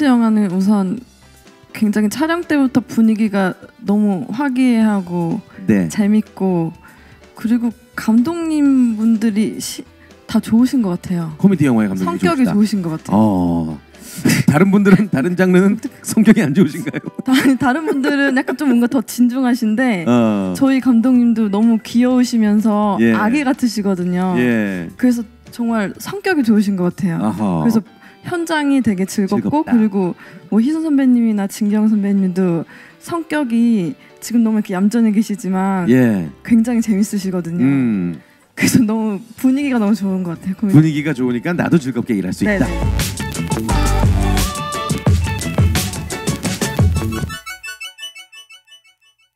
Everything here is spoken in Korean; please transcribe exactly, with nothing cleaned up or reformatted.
영화는 우선 굉장히 촬영 때부터 분위기가 너무 화기애애하고 네. 재밌고 그리고 감독님 분들이 시, 다 좋으신 것 같아요. 코미디 영화의 감독님 성격이 좋으시다. 좋으신 것 같아요. 어. 다른 분들은 다른 장르는 성격이 안 좋으신가요? 다른 다른 분들은 약간 좀 뭔가 더 진중하신데 어. 저희 감독님도 너무 귀여우시면서 예. 아기 같으시거든요. 예. 그래서 정말 성격이 좋으신 것 같아요. 아하. 그래서 현장이 되게 즐겁고 즐겁다. 그리고 뭐 희선 선배님이나 진경 선배님도 성격이 지금 너무 이렇게 얌전해 계시지만 예. 굉장히 재밌으시거든요. 음. 그래서 너무 분위기가 너무 좋은 것 같아요. 분위기가 좋으니까 나도 즐겁게 일할 수 네네. 있다.